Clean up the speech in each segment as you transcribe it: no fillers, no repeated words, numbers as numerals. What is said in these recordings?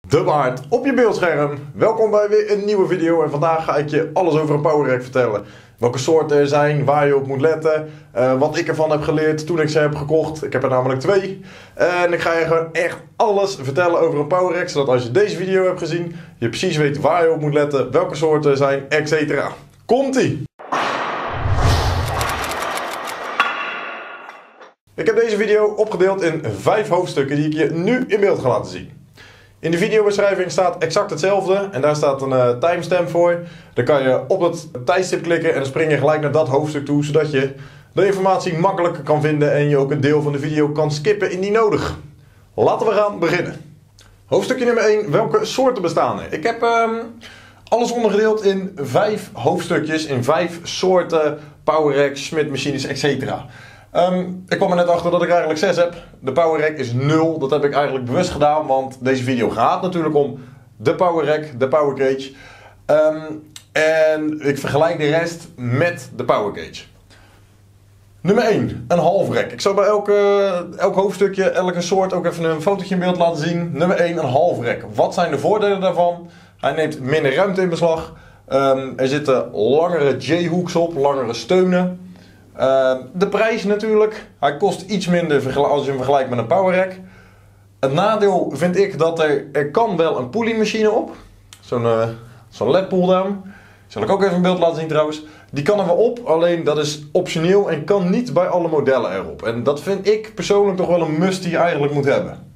De waard op je beeldscherm. Welkom bij weer een nieuwe video en vandaag ga ik je alles over een power rack vertellen. Welke soorten er zijn, waar je op moet letten, wat ik ervan heb geleerd toen ik ze heb gekocht. Ik heb er namelijk 2. En ik ga je gewoon echt alles vertellen over een power rack, zodat als je deze video hebt gezien, je precies weet waar je op moet letten, welke soorten er zijn, etc. Komt-ie! Ik heb deze video opgedeeld in 5 hoofdstukken die ik je nu in beeld ga laten zien. In de videobeschrijving staat exact hetzelfde en daar staat een timestamp voor. Dan kan je op het tijdstip klikken en dan spring je gelijk naar dat hoofdstuk toe, zodat je de informatie makkelijker kan vinden en je ook een deel van de video kan skippen indien nodig. Laten we gaan beginnen. Hoofdstukje nummer 1. Welke soorten bestaan er? Ik heb alles ondergedeeld in 5 hoofdstukjes, in 5 soorten power racks, Schmidt-machines, etc. Ik kwam er net achter dat ik eigenlijk 6 heb. De power rack is 0. Dat heb ik eigenlijk bewust gedaan, want deze video gaat natuurlijk om de power rack, de power cage. En ik vergelijk de rest met de power cage. Nummer 1, een half rack. Ik zal bij elk hoofdstukje, elke soort ook even een fotootje in beeld laten zien. Nummer 1, een half rack. Wat zijn de voordelen daarvan? Hij neemt minder ruimte in beslag. Er zitten langere J-hooks op, langere steunen. De prijs natuurlijk. Hij kost iets minder als je hem vergelijkt met een power rack. Het nadeel vind ik dat er kan wel een pulley-machine op. Zo'n LED pull-down. Zal ik ook even een beeld laten zien trouwens. Die kan er wel op, alleen dat is optioneel en kan niet bij alle modellen erop. En dat vind ik persoonlijk toch wel een must die je eigenlijk moet hebben.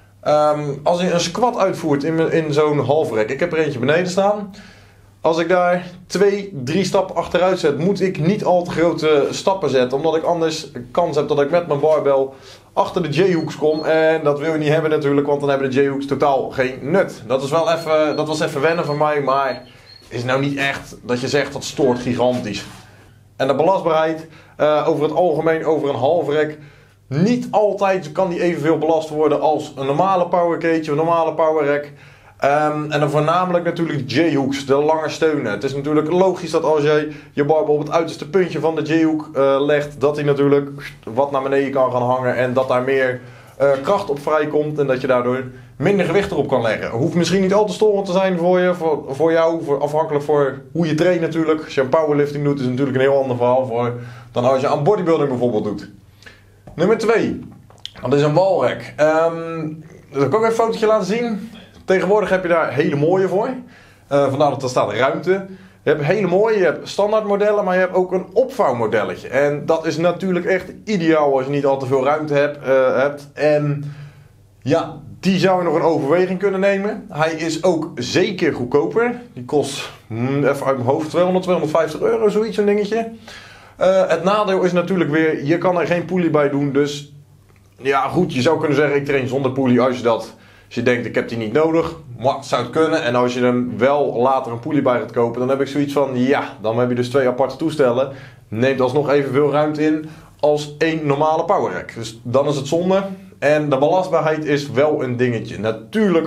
Als je een squat uitvoert in zo'n half rack. Ik heb er eentje beneden staan. Als ik daar 2, 3 stappen achteruit zet, moet ik niet al te grote stappen zetten. Omdat ik anders kans heb dat ik met mijn barbel achter de J-hooks kom. En dat wil je niet hebben natuurlijk, want dan hebben de J-hooks totaal geen nut. Dat was even wennen van mij, maar is nou niet echt dat je zegt dat stoort gigantisch. En de belastbaarheid over het algemeen over een half rack. Niet altijd kan die evenveel belast worden als een normale power cage of een normale power rack. En dan voornamelijk natuurlijk de J-hooks, de lange steunen. Het is natuurlijk logisch dat als jij je barbel op het uiterste puntje van de J-hook legt, dat hij natuurlijk wat naar beneden kan gaan hangen en dat daar meer kracht op vrijkomt en dat je daardoor minder gewicht erop kan leggen. Hoeft misschien niet al te storend te zijn voor jou, afhankelijk voor hoe je traint natuurlijk. Als je een powerlifting doet is het natuurlijk een heel ander verhaal dan als je aan bodybuilding bijvoorbeeld doet. Nummer 2, dat is een wallrack. Dat kan ik even een fotootje laten zien. Tegenwoordig heb je daar hele mooie voor. Vandaar dat er staat ruimte. Je hebt hele mooie, je hebt standaard modellen, maar je hebt ook een opvouwmodelletje. En dat is natuurlijk echt ideaal als je niet al te veel ruimte hebt. En ja, die zou je nog een overweging kunnen nemen. Hij is ook zeker goedkoper. Die kost, even uit mijn hoofd, 200, 250 euro, zoiets, een dingetje. Het nadeel is natuurlijk weer, je kan er geen pulley bij doen. Dus ja goed, je zou kunnen zeggen ik train zonder pulley als je denkt ik heb die niet nodig, maar zou het kunnen. En als je hem wel later een pulley bij gaat kopen, dan heb ik zoiets van ja, dan heb je dus 2 aparte toestellen. Neemt alsnog evenveel ruimte in als 1 normale power rack. Dus dan is het zonde. En de belastbaarheid is wel een dingetje. Natuurlijk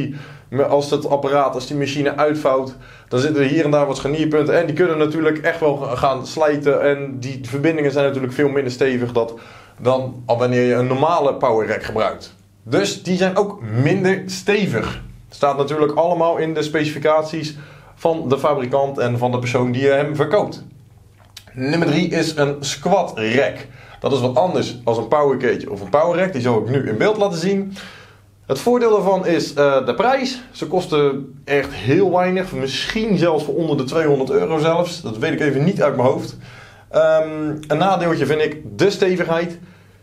als die machine uitvouwt, dan zitten er hier en daar wat scharnierpunten. En die kunnen natuurlijk echt wel gaan slijten. En die verbindingen zijn natuurlijk veel minder stevig dan wanneer je een normale power rack gebruikt. Dus die zijn ook minder stevig. Staat natuurlijk allemaal in de specificaties van de fabrikant en van de persoon die hem verkoopt. Nummer 3 is een squat rack. Dat is wat anders dan een power cage of een power rack. Die zal ik nu in beeld laten zien. Het voordeel daarvan is de prijs. Ze kosten echt heel weinig. Misschien zelfs voor onder de 200 euro zelfs. Dat weet ik even niet uit mijn hoofd. Een nadeeltje vind ik de stevigheid.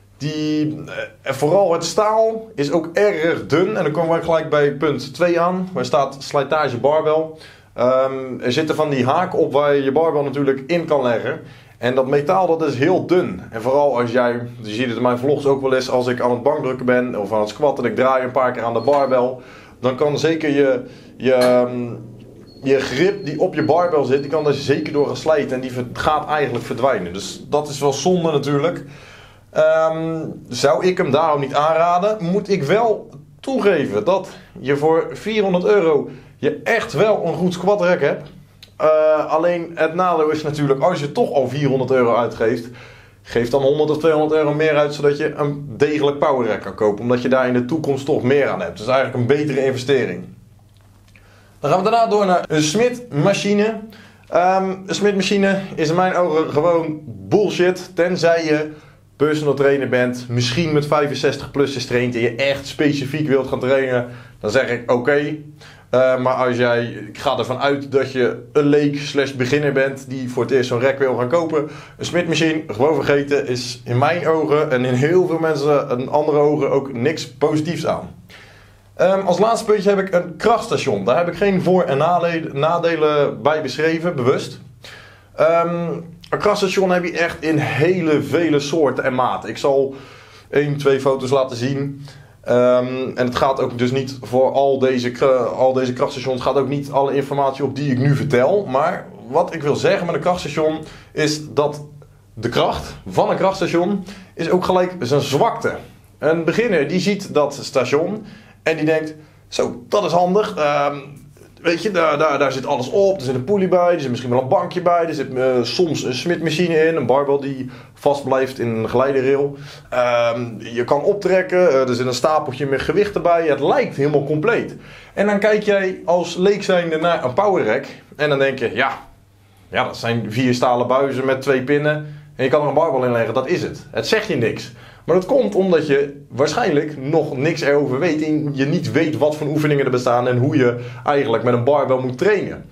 Vooral het staal is ook erg dun. En dan komen we gelijk bij punt 2 aan. Waar staat slijtage barbel. Er zitten van die haken op waar je je barbel natuurlijk in kan leggen. En dat metaal dat is heel dun. En vooral als je ziet het in mijn vlogs ook wel eens als ik aan het bankdrukken ben of aan het squatten en ik draai een paar keer aan de barbel. Dan kan zeker je grip die op je barbel zit, die kan er zeker door gaan slijten en die gaat eigenlijk verdwijnen. Dus dat is wel zonde natuurlijk. Zou ik hem daarom niet aanraden, moet ik wel toegeven dat je voor 400 euro je echt wel een goed squat rack hebt. Alleen het nadeel is natuurlijk, als je toch al 400 euro uitgeeft, Geef dan 100 of 200 euro meer uit, zodat je een degelijk power rack kan kopen. Omdat je daar in de toekomst toch meer aan hebt. Dus eigenlijk een betere investering. Dan gaan we daarna door naar een Smith-machine. Een Smith-machine is in mijn ogen gewoon bullshit. Tenzij je personal trainer bent, misschien met 65 plus is traint en je echt specifiek wilt gaan trainen, dan zeg ik oké. Maar als ik ga ervan uit dat je een leek / beginner bent die voor het eerst zo'n rack wil gaan kopen. Een Smith-machine, gewoon vergeten, is in mijn ogen en in heel veel mensen en andere ogen ook niks positiefs aan. Als laatste puntje heb ik een krachtstation. Daar heb ik geen voor- en nadelen bij beschreven, bewust. Een krachtstation heb je echt in vele soorten en maten. Ik zal 1, 2 foto's laten zien. En het gaat ook dus niet voor al deze krachtstations, gaat ook niet alle informatie op die ik nu vertel. Maar wat ik wil zeggen met een krachtstation is dat de kracht van een krachtstation is ook gelijk zijn zwakte. Een beginner die ziet dat station en die denkt, zo, dat is handig. Weet je, daar zit alles op. Er zit een pulley bij, er zit misschien wel een bankje bij. Er zit soms een Smith-machine in, een barbel die vast blijft in een geleiderrail. Je kan optrekken, er zit een stapeltje met gewichten bij. Het lijkt helemaal compleet. En dan kijk jij als leek zijnde naar een power rack. En dan denk je, ja, dat zijn 4 stalen buizen met 2 pinnen. En je kan er een barbel in leggen, dat is het. Het zegt je niks. Maar dat komt omdat je waarschijnlijk nog niks erover weet en je niet weet wat voor oefeningen er bestaan en hoe je eigenlijk met een barbel moet trainen.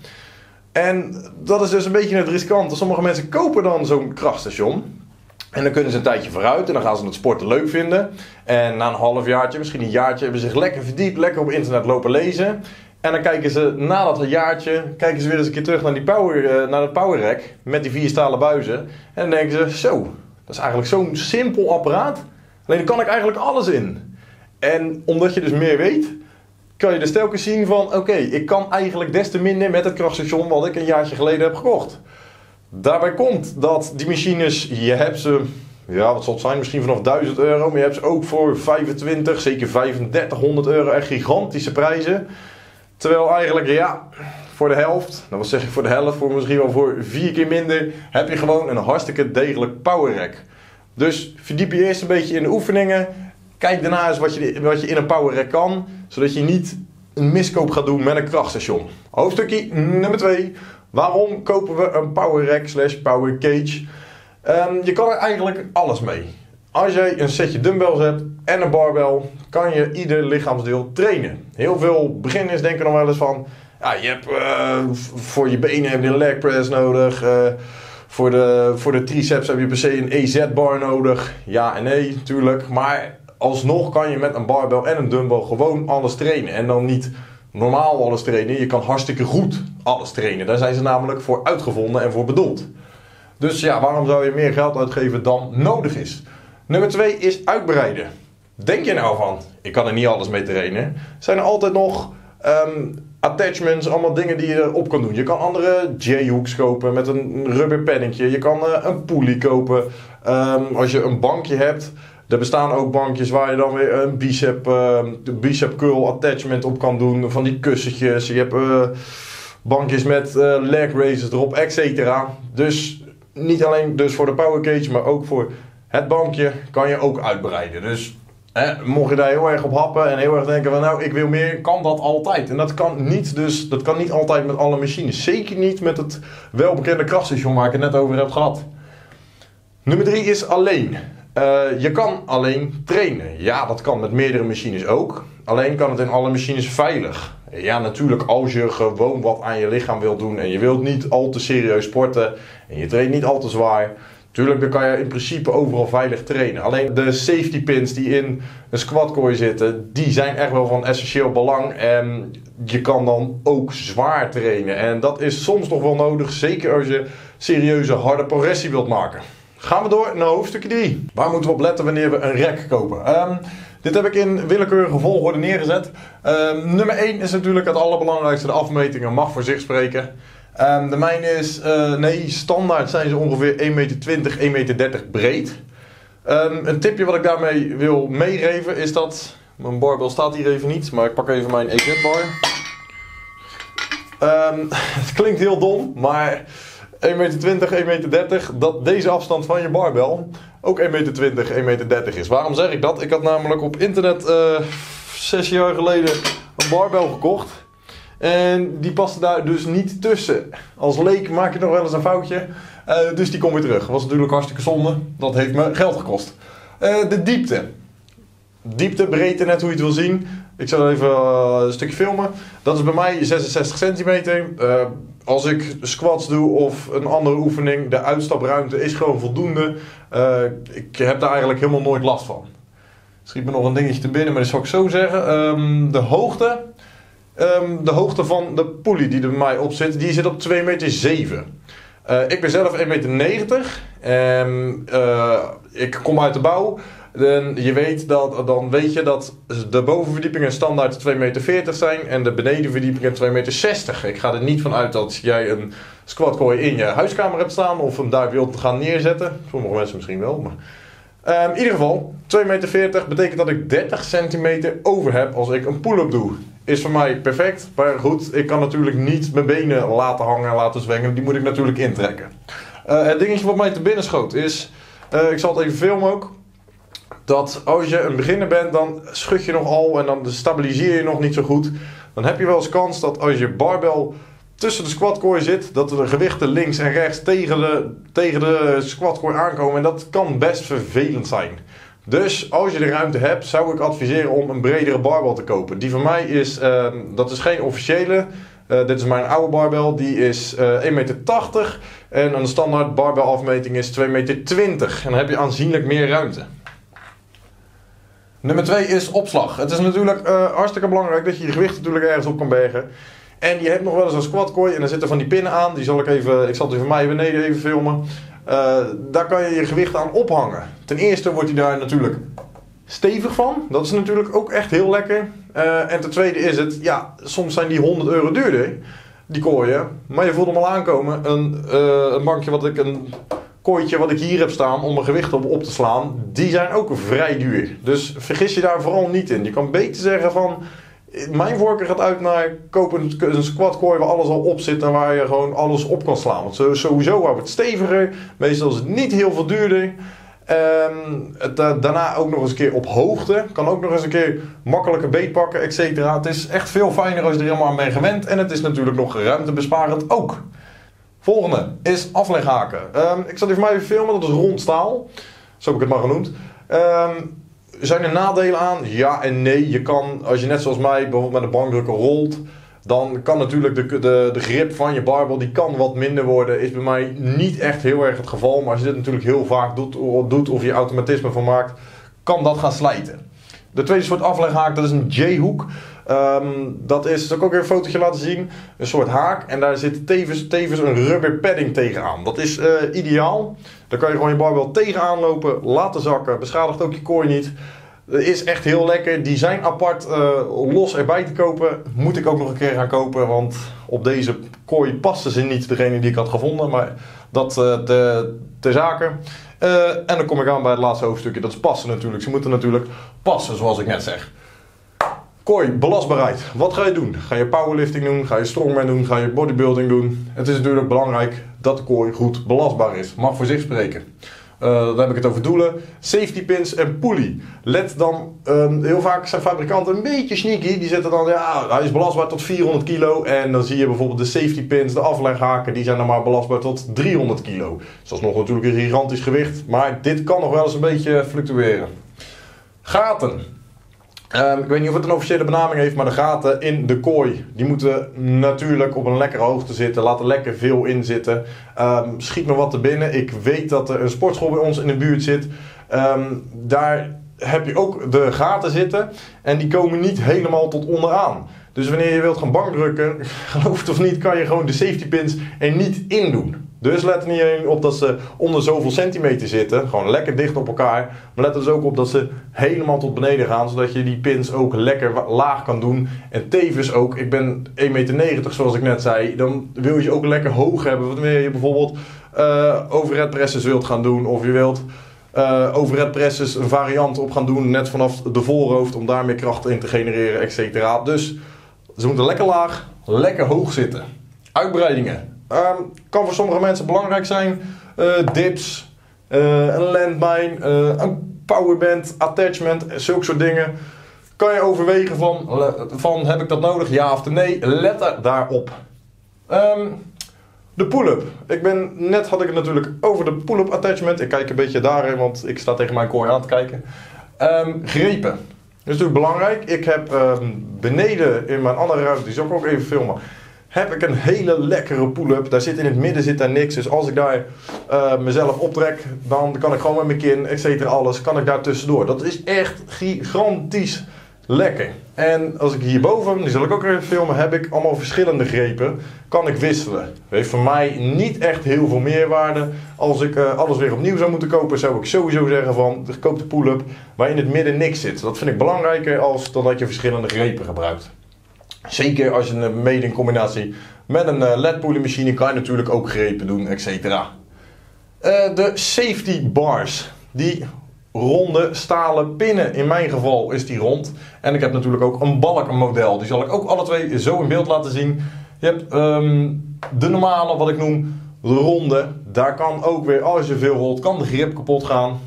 En dat is dus een beetje het riskante. Sommige mensen kopen dan zo'n krachtstation en dan kunnen ze een tijdje vooruit en dan gaan ze het sporten leuk vinden. En na een halfjaartje, misschien een jaartje, hebben ze zich lekker verdiept, lekker op internet lopen lezen. En dan kijken ze na dat jaartje, weer eens een keer terug naar de power rack met die 4 stalen buizen. En dan denken ze, zo, dat is eigenlijk zo'n simpel apparaat. Alleen daar kan ik eigenlijk alles in. En omdat je dus meer weet, kan je dus telkens zien van, oké, ik kan eigenlijk des te minder met het krachtstation wat ik een jaartje geleden heb gekocht. Daarbij komt dat die machines, je hebt ze, ja wat zal het zijn, misschien vanaf 1000 euro, maar je hebt ze ook voor 25, zeker 3500 euro, echt gigantische prijzen. Terwijl eigenlijk, ja, voor de helft, nou wat zeg ik voor de helft, voor misschien wel voor 4 keer minder, heb je gewoon een hartstikke degelijk power rack. Dus verdiep je eerst een beetje in de oefeningen. Kijk daarna eens wat je in een power rack kan, zodat je niet een miskoop gaat doen met een krachtstation. Hoofdstukje nummer 2. Waarom kopen we een power rack / power cage? Je kan er eigenlijk alles mee. Als jij een setje dumbbells hebt en een barbel, kan je ieder lichaamsdeel trainen. Heel veel beginners denken nog wel eens van, ja, je hebt voor je benen heb je een leg press nodig. Voor de triceps heb je per se een EZ-bar nodig. Ja en nee, natuurlijk. Maar alsnog kan je met een barbel en een dumbbell gewoon alles trainen. En dan niet normaal alles trainen. Je kan hartstikke goed alles trainen. Daar zijn ze namelijk voor uitgevonden en voor bedoeld. Dus ja, waarom zou je meer geld uitgeven dan nodig is? Nummer 2 is uitbreiden. Denk je nou van, ik kan er niet alles mee trainen. Zijn er altijd nog attachments, allemaal dingen die je erop kan doen. Je kan andere J-hooks kopen met een rubber paddingje. Je kan een pulley kopen. Als je een bankje hebt, er bestaan ook bankjes waar je dan weer een bicep curl attachment op kan doen. Van die kussentjes. Je hebt bankjes met leg raises erop, etc. Dus niet alleen dus voor de power cage, maar ook voor het bankje kan je ook uitbreiden. Dus mocht je daar heel erg op happen en heel erg denken van nou ik wil meer, kan dat altijd. En dat kan niet altijd met alle machines. Zeker niet met het welbekende krachtstation waar ik het net over heb gehad. Nummer 3 is alleen. Je kan alleen trainen. Ja, dat kan met meerdere machines ook. Alleen kan het in alle machines veilig. Ja, natuurlijk als je gewoon wat aan je lichaam wilt doen en je wilt niet al te serieus sporten en je traint niet al te zwaar. Tuurlijk, dan kan je in principe overal veilig trainen. Alleen de safety pins die in een squatkooi zitten, die zijn echt wel van essentieel belang. En je kan dan ook zwaar trainen. En dat is soms nog wel nodig, zeker als je serieuze harde progressie wilt maken. Gaan we door naar hoofdstukje 3. Waar moeten we op letten wanneer we een rack kopen? Dit heb ik in willekeurige volgorde neergezet. Nummer 1 is natuurlijk het allerbelangrijkste. De afmetingen mag voor zich spreken. De mijne is, standaard zijn ze ongeveer 1,20 meter, 1,30 meter breed. Een tipje wat ik daarmee wil meegeven is dat, mijn barbel staat hier even niet, maar ik pak even mijn EZ-bar. Het klinkt heel dom, maar 1,20 meter, 1,30 meter, dat deze afstand van je barbel ook 1,20 meter, 1,30 meter is. Waarom zeg ik dat? Ik had namelijk op internet 6 jaar geleden een barbel gekocht. En die paste daar dus niet tussen. Als leek maak je nog wel eens een foutje. Dus die komt weer terug. Dat was natuurlijk hartstikke zonde. Dat heeft me geld gekost. De diepte. Diepte, breedte, net hoe je het wil zien. Ik zal even een stukje filmen. Dat is bij mij 66 centimeter. Als ik squats doe of een andere oefening, de uitstapruimte is gewoon voldoende. Ik heb daar eigenlijk helemaal nooit last van. Schiet me nog een dingetje te binnen, maar dat zal ik zo zeggen. De hoogte van de pulley die er bij mij op zit, die zit op 2,7 meter. Ik ben zelf 1,90 meter. Ik kom uit de bouw. Dan weet je dat de bovenverdiepingen standaard 2,40 meter zijn en de benedenverdiepingen 2,60 meter. Ik ga er niet van uit dat jij een squatkooi in je huiskamer hebt staan of hem daar wilt gaan neerzetten. Sommige mensen misschien wel, maar... in ieder geval, 2,40 meter betekent dat ik 30 centimeter over heb als ik een pull-up doe. Is voor mij perfect, maar goed, ik kan natuurlijk niet mijn benen laten hangen en laten zwengen. Die moet ik natuurlijk intrekken. Het dingetje wat mij te binnen schoot is, ik zal het even filmen ook, dat als je een beginner bent, dan schud je nogal en dan stabiliseer je nog niet zo goed. Dan heb je wel eens kans dat als je barbel tussen de squatkooi zit, dat er de gewichten links en rechts tegen de squatkooi aankomen. En dat kan best vervelend zijn. Dus als je de ruimte hebt, zou ik adviseren om een bredere barbel te kopen. Die van mij is, dat is geen officiële. Dit is mijn oude barbel, die is 1,80 meter. En een standaard barbelafmeting is 2,20 meter. En dan heb je aanzienlijk meer ruimte. Nummer 2 is opslag. Het is natuurlijk hartstikke belangrijk dat je je gewicht natuurlijk ergens op kan bergen. En je hebt nog wel eens een squatkooi en er zitten van die pinnen aan. Ik zal die van mij beneden even filmen. Daar kan je je gewicht aan ophangen. Ten eerste wordt hij daar natuurlijk stevig van. Dat is natuurlijk ook echt heel lekker. En ten tweede is het, ja, soms zijn die €100 duurder, die kooien. Maar je voelt hem al aankomen. Een bankje een kooitje wat ik hier heb staan om mijn gewicht op te slaan, die zijn ook vrij duur. Dus vergis je daar vooral niet in. Je kan beter zeggen van, mijn voorkeur gaat uit naar kopen een squatkooi waar alles al op zit en waar je gewoon alles op kan slaan. Want sowieso wordt het steviger, meestal is het niet heel veel duurder. Daarna ook nog eens een keer op hoogte. Kan ook nog eens een keer makkelijker beetpakken, etc. Het is echt veel fijner als je er helemaal aan bent gewend. En het is natuurlijk nog ruimtebesparend ook. Volgende is afleghaken. Ik zal die voor mij even filmen, dat is rond staal. Zo heb ik het maar genoemd. Zijn er nadelen aan? Ja en nee. Je kan, als je net zoals mij bijvoorbeeld met een bankdrukker rolt, dan kan natuurlijk de grip van je barbel, die kan wat minder worden. Is bij mij niet echt heel erg het geval. Maar als je dit natuurlijk heel vaak doet of je automatisme van maakt, kan dat gaan slijten. De tweede soort afleghaak, dat is een J-hoek. Dat zal ik ook even een fotootje laten zien. Een soort haak en daar zit tevens een rubber padding tegenaan. Dat is ideaal. Dan kan je gewoon je barbel tegenaan lopen, laten zakken. Beschadigt ook je kooi niet. Is echt heel lekker. Die zijn apart los erbij te kopen. Moet ik ook nog een keer gaan kopen. Want op deze kooi pasten ze niet, degene die ik had gevonden. Maar dat ter zake. En dan kom ik aan bij het laatste hoofdstukje. Dat is passen natuurlijk. Ze moeten natuurlijk passen, zoals ik net zeg. Kooi, belastbaarheid. Wat ga je doen? Ga je powerlifting doen? Ga je strongman doen? Ga je bodybuilding doen? Het is natuurlijk belangrijk dat de kooi goed belastbaar is. Mag voor zich spreken. Dan heb ik het over doelen. Safety pins en pulley. Let dan, heel vaak zijn fabrikanten een beetje sneaky. Die zetten dan, ja, hij is belastbaar tot 400 kilo. En dan zie je bijvoorbeeld de safety pins, de afleghaken, die zijn dan maar belastbaar tot 300 kilo. Dat is nog natuurlijk een gigantisch gewicht. Maar dit kan nog wel eens een beetje fluctueren. Gaten. Ik weet niet of het een officiële benaming heeft, maar de gaten in de kooi, die moeten natuurlijk op een lekkere hoogte zitten. Laat er lekker veel in zitten. Schiet me wat te binnen. Ik weet dat er een sportschool bij ons in de buurt zit. Daar heb je ook de gaten zitten en die komen niet helemaal tot onderaan. Dus wanneer je wilt gaan bankdrukken, geloof het of niet, kan je gewoon de safety pins er niet in doen. Dus let er niet op dat ze onder zoveel centimeter zitten. Gewoon lekker dicht op elkaar. Maar let er dus ook op dat ze helemaal tot beneden gaan. Zodat je die pins ook lekker laag kan doen. En tevens ook, ik ben 1,90 meter zoals ik net zei. Dan wil je ook lekker hoog hebben. Wanneer je bijvoorbeeld overhead presses wilt gaan doen. Of je wilt overhead presses een variant op gaan doen. Net vanaf de voorhoofd om daar meer kracht in te genereren, etc. Dus ze moeten lekker laag, lekker hoog zitten. Uitbreidingen. Kan voor sommige mensen belangrijk zijn. Dips, een landmine, een powerband, attachment, zulke soort dingen. Kan je overwegen van heb ik dat nodig, ja of nee? Let daarop. De pull-up. Net had ik het natuurlijk over de pull-up attachment. Ik kijk een beetje daarin, want ik sta tegen mijn kooi aan te kijken. Grepen. Dat is natuurlijk belangrijk. Ik heb beneden in mijn andere ruimte, die zal ik ook even filmen, heb ik een hele lekkere pull-up. Daar zit in het midden zit daar niks. Dus als ik daar mezelf optrek, dan kan ik gewoon met mijn kin, et cetera, alles, kan ik daar tussendoor. Dat is echt gigantisch lekker. En als ik hierboven, die zal ik ook even filmen, heb ik allemaal verschillende grepen. Kan ik wisselen. Dat heeft voor mij niet echt heel veel meerwaarde. Als ik alles weer opnieuw zou moeten kopen, zou ik sowieso zeggen van, koop de pull-up waar in het midden niks zit. Dat vind ik belangrijker dan dat je verschillende grepen gebruikt. Zeker als je een mede in combinatie met een LED-pulley machine kan je natuurlijk ook grepen doen, etc. De safety bars. Die ronde stalen pinnen. In mijn geval is die rond. En ik heb natuurlijk ook een balkenmodel. Die zal ik ook alle twee zo in beeld laten zien. Je hebt de normale, wat ik noem, de ronde. Daar kan ook weer, als je veel rolt, kan de grip kapot gaan.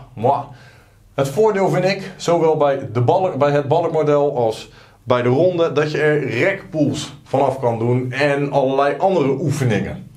Het voordeel vind ik, zowel bij het balkmodel als bij de ronde, dat je er rekpools vanaf kan doen en allerlei andere oefeningen.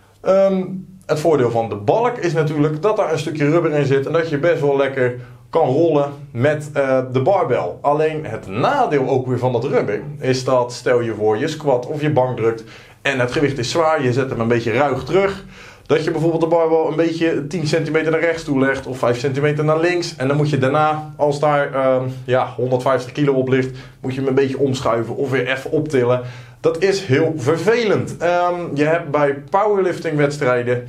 Het voordeel van de balk is natuurlijk dat daar een stukje rubber in zit en dat je best wel lekker kan rollen met de barbel. Alleen het nadeel ook weer van dat rubber is dat, stel je voor je squat of je bank drukt en het gewicht is zwaar, je zet hem een beetje ruig terug. Dat je bijvoorbeeld de barbel een beetje 10 centimeter naar rechts toe legt of 5 centimeter naar links. En dan moet je daarna, als daar 150 kilo op ligt, moet je hem een beetje omschuiven of weer even optillen. Dat is heel vervelend. Je hebt bij powerlifting wedstrijden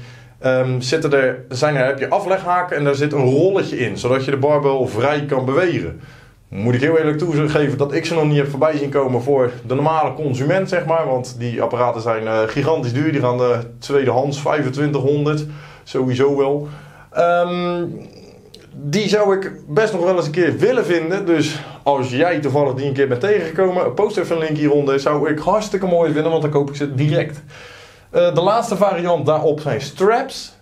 heb je afleghaken en daar zit een rolletje in, zodat je de barbel vrij kan bewegen. Moet ik heel eerlijk toegeven dat ik ze nog niet heb voorbij zien komen voor de normale consument, zeg maar. Want die apparaten zijn gigantisch duur. Die gaan de tweedehands 2500. Sowieso wel. Die zou ik best nog wel eens een keer willen vinden. Dus als jij toevallig die een keer bent tegengekomen, post even een link hieronder. Zou ik hartstikke mooi vinden, want dan koop ik ze direct. De laatste variant daarop zijn straps.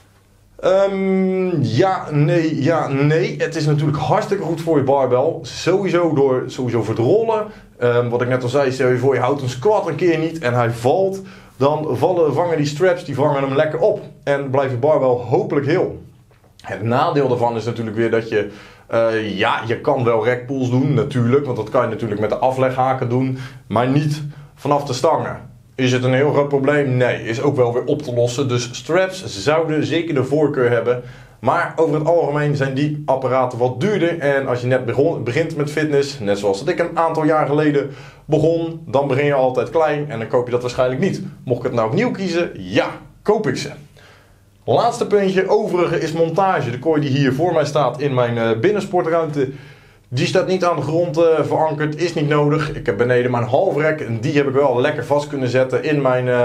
Ja, nee. Het is natuurlijk hartstikke goed voor je barbel. Sowieso voor het rollen. Wat ik net al zei, stel je voor je houdt een squat een keer niet en hij valt. Dan vangen die straps vangen hem lekker op. En blijft je barbel hopelijk heel. Het nadeel daarvan is natuurlijk weer dat je... je kan wel rekpools doen natuurlijk. Want dat kan je natuurlijk met de afleghaken doen. Maar niet vanaf de stangen. Is het een heel groot probleem? Nee, is ook wel weer op te lossen. Dus straps zouden zeker de voorkeur hebben. Maar over het algemeen zijn die apparaten wat duurder. En als je net begint met fitness, net zoals dat ik een aantal jaar geleden begon, dan begin je altijd klein en dan koop je dat waarschijnlijk niet. Mocht ik het nou opnieuw kiezen, ja, koop ik ze. Laatste puntje, overige is montage. De kooi die hier voor mij staat in mijn binnensportruimte, die staat niet aan de grond verankerd, is niet nodig. Ik heb beneden mijn halfrek en die heb ik wel lekker vast kunnen zetten in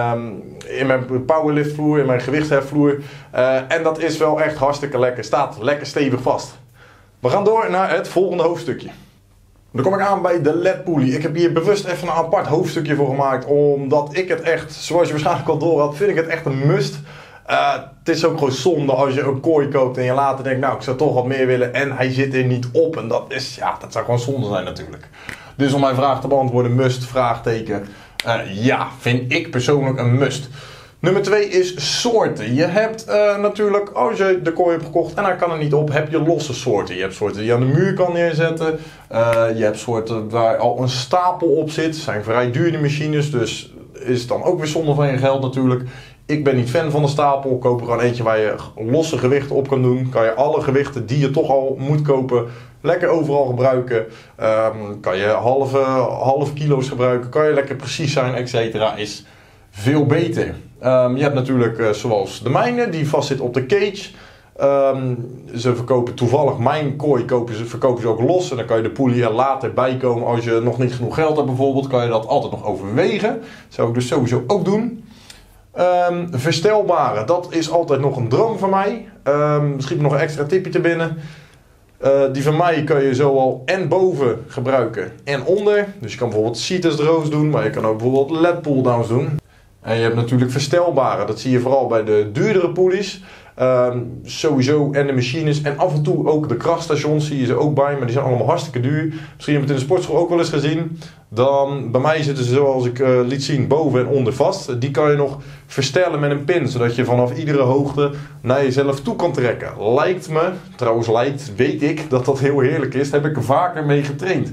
mijn powerliftvloer, in mijn gewichtsheffvloer. En dat is wel echt hartstikke lekker, staat lekker stevig vast. We gaan door naar het volgende hoofdstukje. Dan kom ik aan bij de LED-pulley. Ik heb hier bewust even een apart hoofdstukje voor gemaakt, omdat ik het echt, zoals je waarschijnlijk al door had, vind ik het echt een must. Het is ook gewoon zonde als je een kooi koopt en je later denkt, nou ik zou toch wat meer willen en hij zit er niet op. En dat zou gewoon zonde zijn natuurlijk. Dus om mijn vraag te beantwoorden, must, vraagteken. Ja, vind ik persoonlijk een must. Nummer 2 is soorten. Je hebt natuurlijk, als je de kooi hebt gekocht en hij kan er niet op, heb je losse soorten. Je hebt soorten die je aan de muur kan neerzetten. Je hebt soorten waar al een stapel op zit. Het zijn vrij dure machines, dus is het dan ook weer zonde van je geld natuurlijk. Ik ben niet fan van de stapel. Koop er gewoon eentje waar je losse gewichten op kan doen. Kan je alle gewichten die je toch al moet kopen lekker overal gebruiken. Kan je halve kilo's gebruiken. Kan je lekker precies zijn, etc. Is veel beter. Je hebt natuurlijk zoals de mijne die vast zit op de cage. Ze verkopen toevallig mijn kooi, verkopen ze ook los. En dan kan je de pulley er later bij komen. Als je nog niet genoeg geld hebt bijvoorbeeld, kan je dat altijd nog overwegen. Dat zou ik dus sowieso ook doen. Verstelbare, dat is altijd nog een droom van mij. Misschien nog een extra tipje te binnen. Die van mij kan je zowel en boven gebruiken en onder. Dus je kan bijvoorbeeld seated rows doen, maar je kan ook bijvoorbeeld LED pull downs doen. En je hebt natuurlijk verstelbare. Dat zie je vooral bij de duurdere pulleys. Sowieso en de machines en af en toe ook de krachtstations zie je ze ook bij, maar die zijn allemaal hartstikke duur. Misschien heb je het in de sportschool ook wel eens gezien. Dan, bij mij zitten ze zoals ik liet zien boven en onder vast. Die kan je nog verstellen met een pin, zodat je vanaf iedere hoogte naar jezelf toe kan trekken. Lijkt me, trouwens weet ik dat dat heel heerlijk is. Daar heb ik er vaker mee getraind.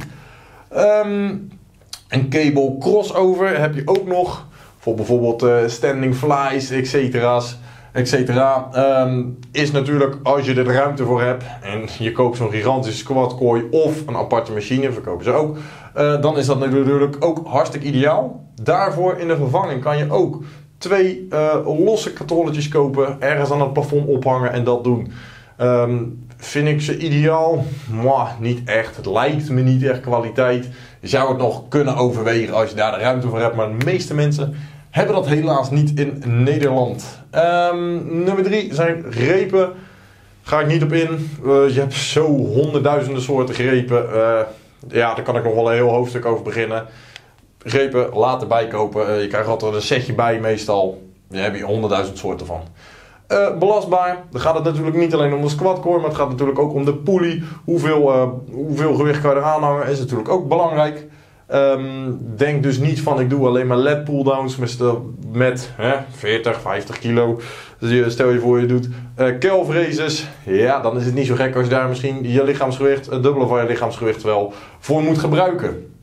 Een cable crossover heb je ook nog. Voor bijvoorbeeld standing flies, etcetera, is natuurlijk als je er de ruimte voor hebt en je koopt zo'n gigantische squatkooi of een aparte machine, verkopen ze ook, dan is dat natuurlijk ook hartstikke ideaal. Daarvoor in de vervanging kan je ook 2 losse katrolletjes kopen, ergens aan het plafond ophangen en dat doen. Vind ik ze ideaal? Niet echt. Het lijkt me niet echt kwaliteit. Je zou het nog kunnen overwegen als je daar de ruimte voor hebt, maar de meeste mensen hebben dat helaas niet in Nederland. Nummer 3 zijn grepen. Ga ik niet op in. Je hebt zo honderdduizenden soorten grepen. Daar kan ik nog wel een heel hoofdstuk over beginnen. Grepen laten bijkopen. Je krijgt altijd een setje bij meestal. Daar heb je 100.000 soorten van. Belastbaar. Dan gaat het natuurlijk niet alleen om de squatcore, maar het gaat natuurlijk ook om de pulley. Hoeveel gewicht kan je er aanhangen is natuurlijk ook belangrijk. Denk dus niet van ik doe alleen maar lat pulldowns met 40, 50 kilo. Dus stel je voor je doet calf raises. Ja, dan is het niet zo gek als je daar misschien je lichaamsgewicht, het dubbele van je lichaamsgewicht wel voor moet gebruiken.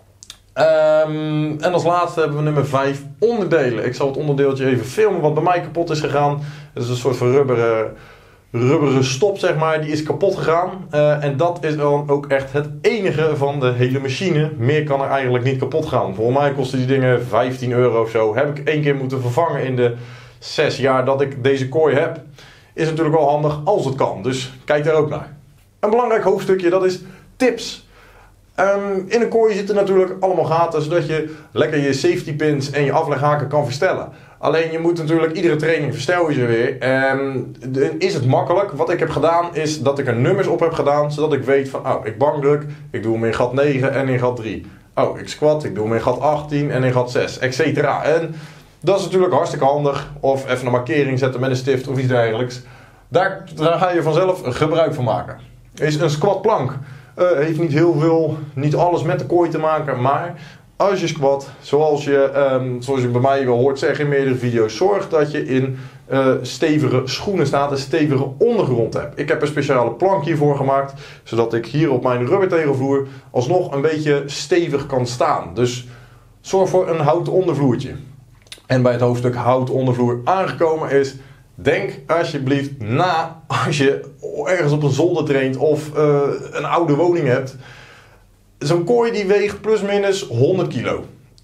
En als laatste hebben we nummer 5 onderdelen. Ik zal het onderdeeltje even filmen wat bij mij kapot is gegaan. Het is een soort van rubberen stop, zeg maar, die is kapot gegaan. En dat is dan ook echt het enige van de hele machine. Meer kan er eigenlijk niet kapot gaan. Volgens mij kosten die dingen €15 of zo. Heb ik 1 keer moeten vervangen in de 6 jaar dat ik deze kooi heb. Is natuurlijk wel handig als het kan. Dus kijk daar ook naar. Een belangrijk hoofdstukje, dat is tips. In een kooi zitten natuurlijk allemaal gaten, zodat je lekker je safety pins en je afleghaken kan verstellen. Alleen je moet natuurlijk iedere training verstel je ze weer. Is het makkelijk? Wat ik heb gedaan is dat ik er nummers op heb gedaan, zodat ik weet van, ik bankdruk, ik doe hem in gat 9 en in gat 3. Ik squat, ik doe hem in gat 18 en in gat 6, etcetera. En dat is natuurlijk hartstikke handig. Of even een markering zetten met een stift of iets dergelijks. Daar ga je vanzelf gebruik van maken. Is een squatplank. Heeft niet heel veel, niet alles met de kooi te maken, maar als je squat, zoals je bij mij wel hoort zeggen in meerdere video's, zorg dat je in stevige schoenen staat, een stevige ondergrond hebt. Ik heb een speciale plank hiervoor gemaakt, zodat ik hier op mijn rubbertegelvloer alsnog een beetje stevig kan staan. Dus zorg voor een houten ondervloertje. En bij het hoofdstuk houten ondervloer aangekomen is, denk alsjeblieft na als je ergens op een zolder traint of een oude woning hebt. Zo'n kooi die weegt plusminus 100 kilo.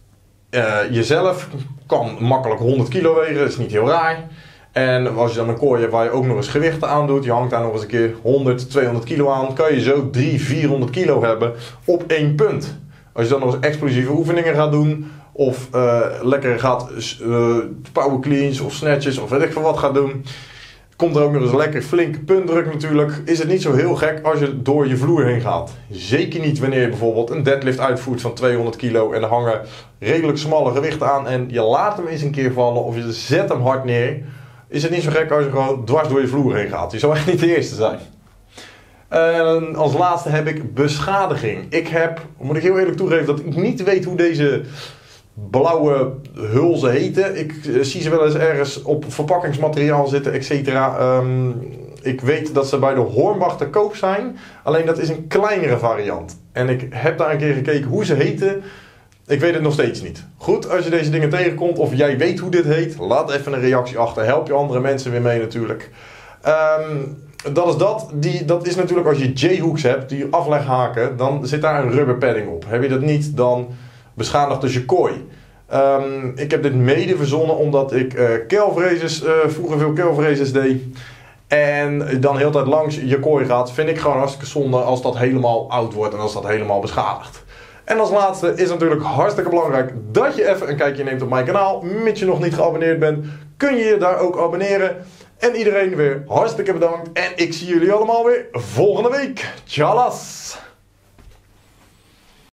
Jezelf kan makkelijk 100 kilo wegen, dat is niet heel raar. En als je dan een kooi hebt waar je ook nog eens gewichten aan doet, je hangt daar nog eens een keer 100, 200 kilo aan, kan je zo 300, 400 kilo hebben op 1 punt. Als je dan nog eens explosieve oefeningen gaat doen, of lekker gaat power cleans of snatches of weet ik veel wat gaat doen, komt er ook nog eens een lekker flinke puntdruk natuurlijk. Is het niet zo heel gek als je door je vloer heen gaat. Zeker niet wanneer je bijvoorbeeld een deadlift uitvoert van 200 kilo en er hangen redelijk smalle gewichten aan en je laat hem eens een keer vallen of je zet hem hard neer. Is het niet zo gek als je gewoon dwars door je vloer heen gaat. Je zou echt niet de eerste zijn. Als laatste heb ik beschadiging. Moet ik heel eerlijk toegeven dat ik niet weet hoe deze blauwe hulzen heten. Ik zie ze wel eens ergens op verpakkingsmateriaal zitten, etcetera. Ik weet dat ze bij de Hornbach te koop zijn. Alleen dat is een kleinere variant. En ik heb daar een keer gekeken hoe ze heten. Ik weet het nog steeds niet. Goed, als je deze dingen tegenkomt of jij weet hoe dit heet, laat even een reactie achter. Help je andere mensen weer mee natuurlijk. Dat is dat. Dat is natuurlijk als je J-hooks hebt, die afleghaken, dan zit daar een rubber padding op. Heb je dat niet, dan beschadigt dus je kooi. Ik heb dit mede verzonnen omdat ik vroeger veel calf raises deed. En dan heel de tijd langs je kooi gaat, vind ik gewoon hartstikke zonde als dat helemaal oud wordt en als dat helemaal beschadigt. En als laatste is natuurlijk hartstikke belangrijk dat je even een kijkje neemt op mijn kanaal. Mits je nog niet geabonneerd bent, kun je je daar ook abonneren. En iedereen weer hartstikke bedankt. En ik zie jullie allemaal weer volgende week. Tjallas!